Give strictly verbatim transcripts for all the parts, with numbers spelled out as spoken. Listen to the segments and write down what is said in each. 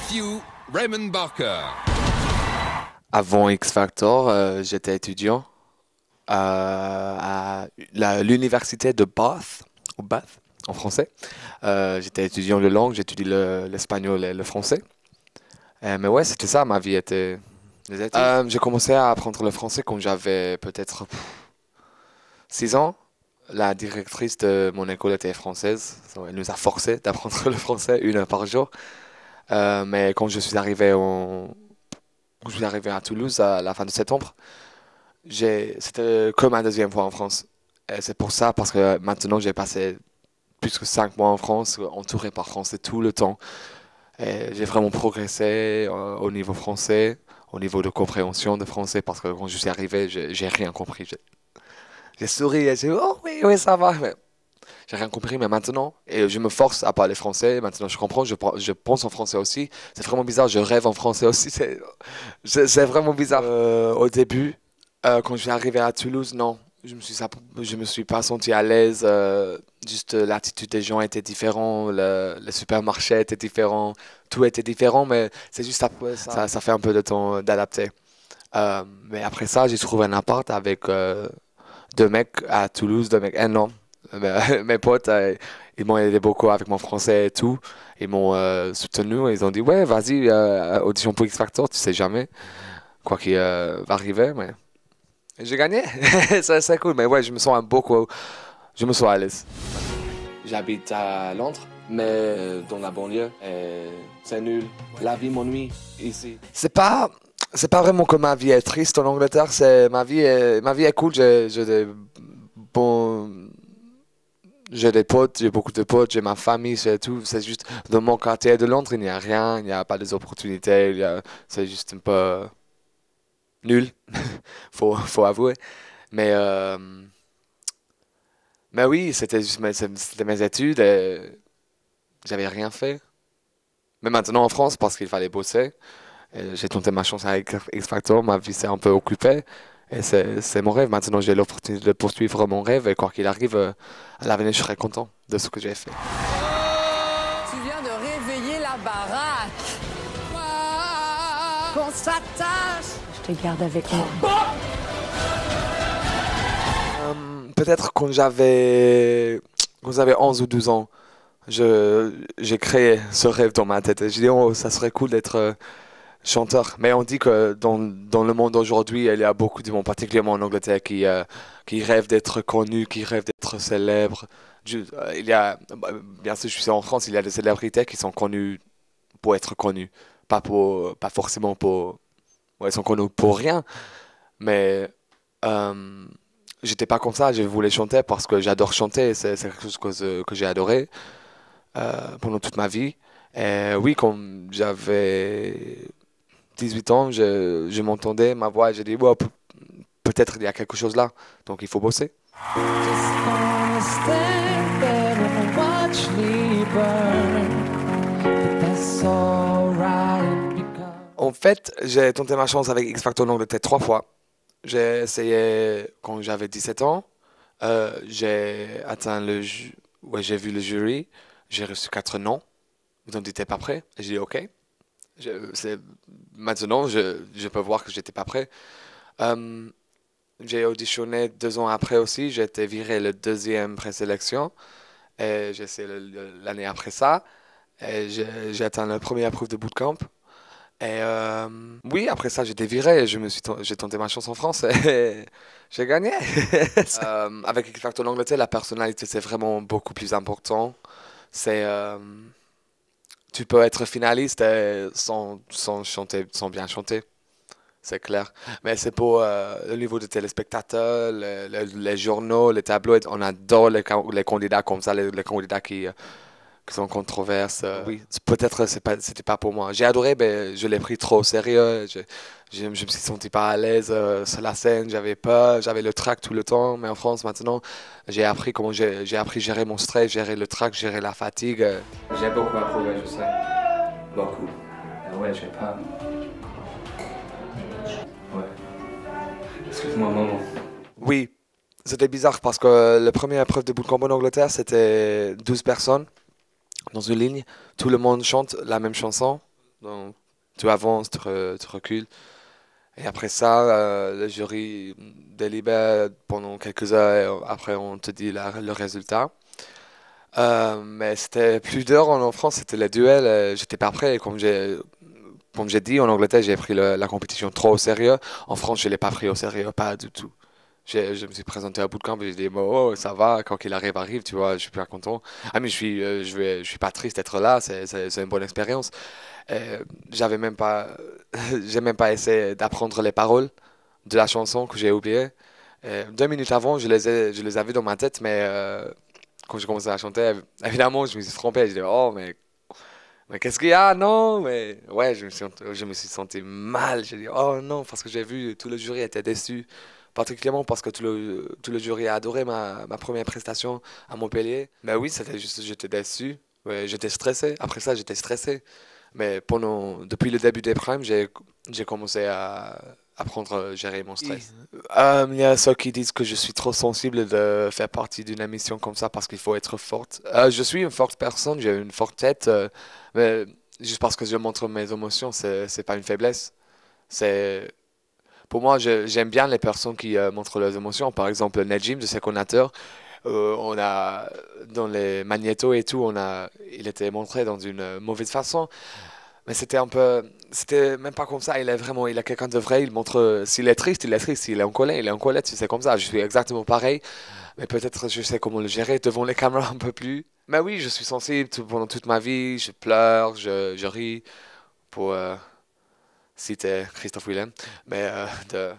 you, Raymond Barker. Avant X Factor, euh, j'étais étudiant euh, à la- l'université de Bath, ou Bath en français. Euh, j'étais étudiant de langue, j'étudie le- l'espagnol et le français. Euh, mais ouais, c'était ça, ma vie était les études. Euh, j'ai commencé à apprendre le français quand j'avais peut-être six ans. La directrice de mon école était française. Elle nous a forcé d'apprendre le français une heure par jour. Euh, mais quand je suis arrivé en- quand je suis arrivé à Toulouse à la fin de septembre, j'ai, c'était comme ma deuxième fois en France. Et c'est pour ça, parce que maintenant j'ai passé plus que cinq mois en France, entouré par français tout le temps. Et j'ai vraiment progressé euh, au niveau français, au niveau de compréhension de français, parce que quand je suis arrivé, j'ai, j'ai rien compris. J'ai, j'ai souri et j'ai dit, oh oui, oui, ça va. Mais j'ai rien compris, mais maintenant, et je me force à parler français. Maintenant, je comprends, je, par- je pense en français aussi. C'est vraiment bizarre, je rêve en français aussi. C'est, c'est, c'est vraiment bizarre. Euh, au début, euh, quand je suis arrivé à Toulouse, non. Je me suis, sa- je me suis pas senti à l'aise. Euh, juste euh, l'attitude des gens était différente, le, le supermarché était différent, tout était différent, mais c'est juste après ça, ça, ça fait un peu de temps euh, d'adapter. Euh, mais après ça, j'ai trouvé un appart avec euh, deux mecs à Toulouse, deux mecs, un an. Mes, mes potes, euh, ils m'ont aidé beaucoup avec mon français et tout. Ils m'ont euh, soutenu. Ils ont dit, ouais, vas-y, euh, audition pour X Factor, tu sais jamais quoi qui euh, va arriver. Mais j'ai gagné. Ça, c'est cool. Mais ouais, je me sens un beaucoup, je me sens à l'aise. J'habite à Londres, mais dans la banlieue. Et c'est nul. La vie m'ennuie ici. C'est pas, c'est pas vraiment que ma vie est triste en Angleterre. C'est ma vie est, ma vie est cool. J'ai, j'ai des bons, j'ai des potes, j'ai beaucoup de potes, j'ai ma famille, c'est tout. C'est juste dans mon quartier de Londres, il n'y a rien, il n'y a pas des opportunités. Il y a, c'est juste un peu nul, faut, faut avouer. Mais euh, mais oui, c'était juste mes, c'était mes études et j'avais rien fait. Mais maintenant en France, parce qu'il fallait bosser, et j'ai tenté ma chance avec X Factor, ma vie s'est un peu occupée. Et c'est, c'est mon rêve. Maintenant, j'ai l'opportunité de poursuivre mon rêve. Et quoi qu'il arrive, euh, à l'avenir, je serai content de ce que j'ai fait. Tu viens de réveiller la baraque. Qu'on s'attache. Je te garde avec moi. Euh, peut-être quand j'avais, quand j'avais onze ou douze ans, je, j'ai créé ce rêve dans ma tête. Et j'ai dit, oh, ça serait cool d'être euh, chanteur. Mais on dit que dans, dans le monde aujourd'hui, il y a beaucoup de monde, particulièrement en Angleterre, qui, euh, qui rêvent d'être connus, qui rêvent d'être célèbres. Je- euh, il y a, bah, bien sûr, je suis en France, il y a des célébrités qui sont connues pour être connues. Pas, pour, pas forcément pour... Ouais, ils sont connus pour rien. Mais euh, j'étais pas comme ça. Je voulais chanter parce que j'adore chanter. C'est, c'est quelque chose que, que j'ai adoré euh, pendant toute ma vie. Et oui, quand j'avais dix-huit ans, je, je m'entendais, ma voix, j'ai dit, ouais, pe- peut-être il y a quelque chose là, donc il faut bosser. Just wanna stand there and watch me burn. But that's alright because... En fait, j'ai tenté ma chance avec X Factor en Angleterre trois fois. J'ai essayé quand j'avais dix-sept ans, euh, j'ai atteint le ju- ouais, j'ai vu le jury, j'ai reçu quatre noms, ils ont dit t'es pas prêt, et j'ai dit ok. Je- c'est- Maintenant, je, je peux voir que j'étais pas prêt. Euh, J'ai auditionné deux ans après aussi. J'ai été viré le deuxième présélection. Et j'ai essayé le- le- l'année après ça. Et j'ai j'ai atteint la première preuve de bootcamp. Et euh, oui, après ça, j'ai été viré. Et je me suis ten- j'ai tenté ma chance en France. Et j'ai gagné. Euh, avec X Factor l'Angleterre, la personnalité, c'est vraiment beaucoup plus important. C'est, euh, tu peux être finaliste et sans, sans chanter, sans bien chanter. C'est clair. Mais c'est pour euh, le niveau des téléspectateurs, le- le- les journaux, les tabloïds. On adore les, can- les candidats comme ça, les, les candidats qui, euh, qui sont controverses. euh, oui, c'est- peut-être c'est pas, c'était pas pour moi. J'ai adoré, mais je l'ai pris trop au sérieux. Je, je, je me suis senti pas à l'aise euh, sur la scène. J'avais peur, j'avais le trac tout le temps. Mais en France, maintenant, j'ai appris comment j'ai, j'ai appris à gérer mon stress, gérer le trac, gérer la fatigue. euh. J'ai beaucoup approuvé, je sais. Beaucoup. Ah ouais, j'ai pas. Ouais. Excuse-moi, maman. Oui, c'était bizarre parce que la première épreuve de bootcamp en Angleterre, c'était douze personnes dans une ligne. Tout le monde chante la même chanson. Donc, tu avances, tu, re- tu recules. Et après ça, euh, le jury délibère pendant quelques heures. Et après, on te dit la- le résultat. Euh, mais c'était plus dur en, en France, c'était les duels. euh, J'étais pas prêt. Et Comme j'ai, comme j'ai dit, en Angleterre, j'ai pris le- la compétition trop au sérieux. En France, je l'ai pas pris au sérieux, pas du tout. J'ai- je me suis présenté à bootcamp et j'ai dit, bon, oh, ça va, quand il arrive, arrive, tu vois, je suis pas content. Ah, mais je suis, euh, je vais, je suis pas triste d'être là, c'est, c'est, c'est une bonne expérience. Euh, j'avais même pas, j'ai même pas essayé d'apprendre les paroles de la chanson que j'ai oubliées. Euh, deux minutes avant, je les ai, je les avais dans ma tête, mais euh, quand j'ai commencé à chanter, évidemment, je me suis trompé. Je dis, oh, mais, mais qu'est-ce qu'il y a? Non, mais ouais, je me suis, je me suis senti mal. J'ai dit, oh non, parce que j'ai vu tout le jury était déçu. Particulièrement parce que tout le, tout le jury a adoré ma, ma première prestation à Montpellier. Mais oui, c'était juste, j'étais déçu. Ouais, j'étais stressé. Après ça, j'étais stressé. Mais pendant, depuis le début des primes, j'ai, j'ai commencé à apprendre à gérer mon stress. Euh, Il y a ceux qui disent que je suis trop sensible de faire partie d'une émission comme ça parce qu'il faut être forte. Euh, je suis une forte personne, j'ai une forte tête, euh, mais juste parce que je montre mes émotions, c'est, c'est pas une faiblesse. C'est, pour moi, je- j'aime bien les personnes qui euh, montrent leurs émotions. Par exemple, Najim de Seconateur, euh, on a, dans les magnétos et tout, on a, il était montré dans une euh, mauvaise façon. Mais c'était un peu, c'était même pas comme ça. Il est vraiment, il est quelqu'un de vrai. Il montre, euh, s'il est triste, il est triste. S'il est en colère, il est en colère. Tu sais, comme ça. Je suis exactement pareil. Mais peut-être je sais comment le gérer devant les caméras un peu plus. Mais oui, je suis sensible tout- pendant toute ma vie. Je pleure, je, je ris. Pour euh, citer Christophe Willem. Mais euh, de...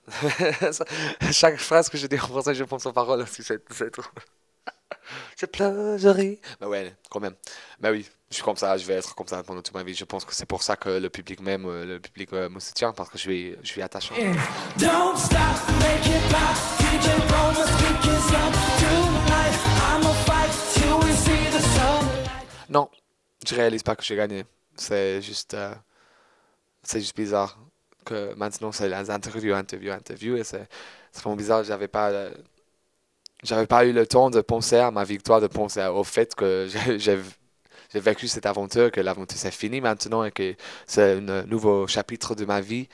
chaque phrase que je dis en français, je pense aux paroles aussi. C'est c'est trop. Je pleure, je ris. Mais ouais, quand même. Mais oui, je suis comme ça, je vais être comme ça pendant toute ma vie. Je pense que c'est pour ça que le public m'aime, euh, le public euh, me soutient, parce que je suis, je suis attachant. Don't stop, make it pop. D J Pro must speak his love tonight. I'ma fight till we see the sunlight. Non, je réalise pas que j'ai gagné. C'est juste, euh, c'est juste bizarre que maintenant c'est les interviews, interviews, interviews, et c'est c'est vraiment bizarre. J'avais pas, euh, j'avais pas eu le temps de penser à ma victoire, de penser au fait que j'ai j'ai j'ai vécu cette aventure, que l'aventure c'est fini maintenant et que c'est un nouveau chapitre de ma vie.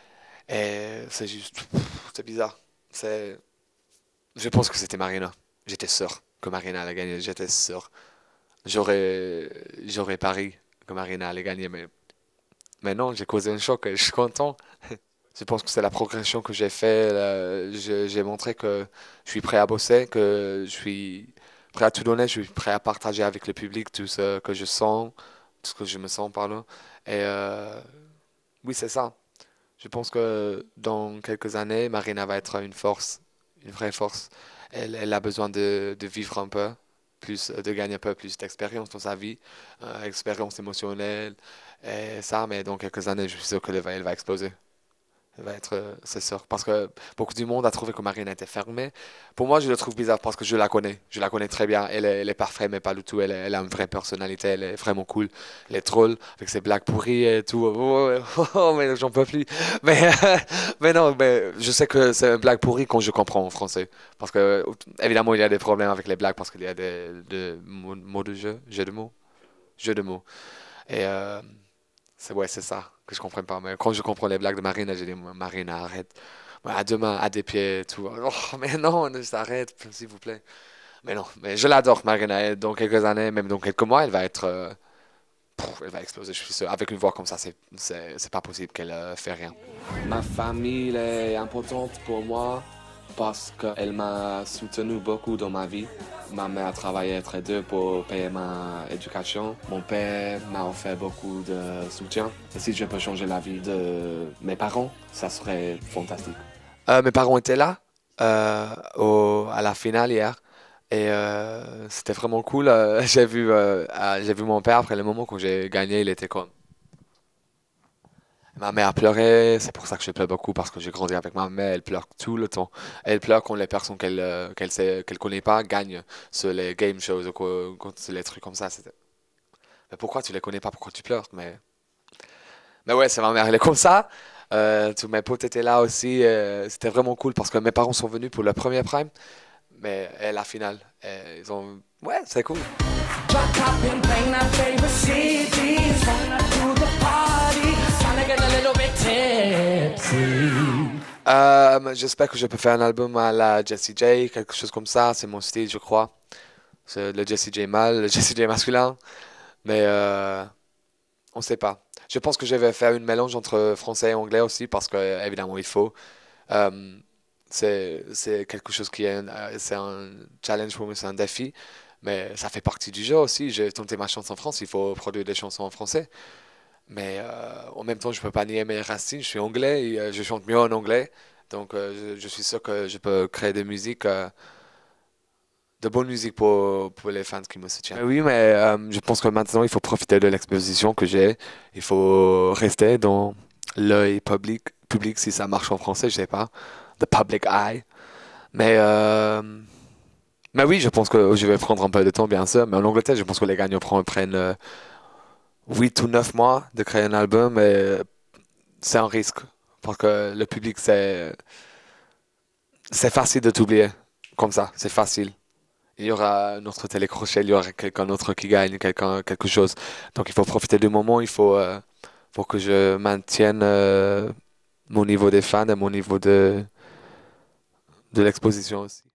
Et c'est juste, c'est bizarre. C'est, je pense que c'était Marina. J'étais sûr que Marina allait gagner. J'étais sûr. J'aurais, j'aurais parié que Marina allait gagner, mais, mais non, j'ai causé un choc et je suis content. Je pense que c'est la progression que j'ai fait. là, je- J'ai montré que je suis prêt à bosser, que je suis prêt à tout donner, je suis prêt à partager avec le public tout ce que je sens, tout ce que je me sens par là. Et euh, oui, c'est ça. Je pense que dans quelques années, Marina va être une force, une vraie force. Elle, elle a besoin de, de vivre un peu, plus, de gagner un peu plus d'expérience dans sa vie, euh, expérience émotionnelle et ça, mais dans quelques années, je suis sûr qu'elle va, elle va exploser. Elle va être, euh, c'est sûr. Parce que beaucoup du monde a trouvé que Marina était fermée. Pour moi, je le trouve bizarre parce que je la connais. Je la connais très bien. Elle est, elle est parfaite, mais pas du tout. Elle, est- elle a une vraie personnalité. Elle est vraiment cool. Elle est drôle avec ses blagues pourries et tout. Oh, oh, oh, mais j'en peux plus. Mais, mais non, mais je sais que c'est une blague pourrie quand je comprends en français. Parce que, évidemment, il y a des problèmes avec les blagues parce qu'il y a des, des mots, mots de jeu, jeux de mots, jeux de mots. Et euh, c'est ouais, c'est ça que je comprends pas. Mais quand je comprends les blagues de Marine, j'ai dit, Marine, arrête. Ouais, à deux mains, à des pieds, tout. Oh, mais non, ne s'arrête, s'il vous plaît. Mais non, mais je l'adore, Marina. Et dans quelques années, même dans quelques mois, elle va être, euh, pff, elle va exploser. Je suis sûr. Avec une voix comme ça, c'est, c'est, c'est pas possible qu'elle euh, fait rien. Ma famille est importante pour moi parce qu'elle m'a soutenu beaucoup dans ma vie. Ma mère travaillait très dur pour payer ma éducation. Mon père m'a offert beaucoup de soutien. Et si je peux changer la vie de mes parents, ça serait fantastique. Euh, mes parents étaient là euh, au- à la finale hier. Et euh, c'était vraiment cool. Euh, j'ai vu, euh, ah, j'ai vu mon père après le moment quand j'ai gagné, il était comme. Ma mère pleurait, c'est pour ça que je pleure beaucoup, parce que j'ai grandi avec ma mère, elle pleure tout le temps. Elle pleure quand les personnes qu'elle euh, qu'elle sait, qu'elle connaît pas gagnent sur les game shows ou quoi, quand c'est les trucs comme ça. c'était- Mais pourquoi tu les connais pas? Pourquoi tu pleures? Mais, mais ouais, c'est ma mère, elle est comme ça. Euh, tous mes potes étaient là aussi. euh, c'était vraiment cool parce que mes parents sont venus pour le premier prime, mais et la finale. Et ils ont... Ouais, c'est cool. Drop top and playing our favorite C Ds. Going up to the party, trying to get a little bit tipsy. Euh, j'espère que je peux faire un album à la Jessie J, quelque chose comme ça, c'est mon style, je crois. C'est le Jessie J mâle, le Jessie J masculin, mais euh, on sait pas. Je pense que je vais faire une mélange entre français et anglais aussi, parce que évidemment il faut. Euh, c'est c'est quelque chose qui est un, euh, c'est un challenge pour moi, c'est un défi, mais ça fait partie du jeu aussi. J'ai tenté ma chance en France, il faut produire des chansons en français. Mais euh, en même temps, je peux pas nier mes racines. Je suis anglais et euh, je chante mieux en anglais. Donc, euh, je, je suis sûr que je peux créer de musique, euh, de bonne musique pour, pour les fans qui me soutiennent. Mais oui, mais euh, je pense que maintenant, il faut profiter de l'exposition que j'ai. Il faut rester dans l'œil public, public si ça marche en français, je sais pas. The public eye. Mais, euh, mais oui, je pense que je vais prendre un peu de temps, bien sûr. Mais en Angleterre, je pense que les gagnants prennent, prennent euh, huit ou neuf mois de créer un album et c'est un risque. Parce que le public, c'est, c'est facile de t'oublier. Comme ça, c'est facile. Il y aura un autre télécrochet, il y aura quelqu'un d'autre qui gagne, quelqu'un, quelque chose. Donc il faut profiter du moment, il faut, euh, pour que je maintienne euh, mon niveau des fans et mon niveau de, de l'exposition aussi.